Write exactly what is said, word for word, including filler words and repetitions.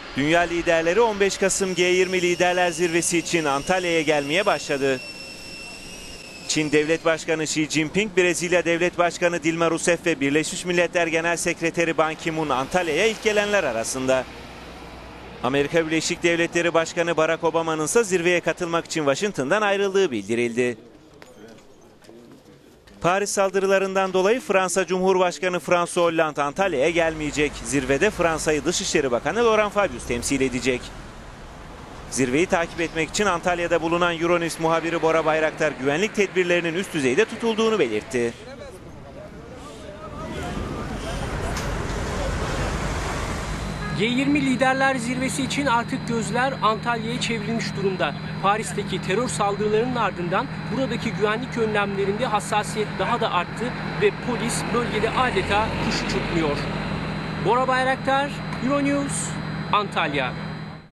Dünya liderleri on beş Kasım G yirmi Liderler Zirvesi için Antalya'ya gelmeye başladı. Çin Devlet Başkanı Xi Jinping, Brezilya Devlet Başkanı Dilma Rousseff ve Birleşmiş Milletler Genel Sekreteri Ban Ki-moon Antalya'ya ilk gelenler arasında. Amerika Birleşik Devletleri Başkanı Barack Obama'nın ise zirveye katılmak için Washington'dan ayrıldığı bildirildi. Paris saldırılarından dolayı Fransa Cumhurbaşkanı François Hollande Antalya'ya gelmeyecek. Zirvede Fransa'yı Dışişleri Bakanı Laurent Fabius temsil edecek. Zirveyi takip etmek için Antalya'da bulunan Euronews muhabiri Bora Bayraktar güvenlik tedbirlerinin üst düzeyde tutulduğunu belirtti. G yirmi Liderler Zirvesi için artık gözler Antalya'ya çevrilmiş durumda. Paris'teki terör saldırılarının ardından buradaki güvenlik önlemlerinde hassasiyet daha da arttı ve polis bölgede adeta kuş uçurtmuyor. Bora Bayraktar, Euronews, Antalya.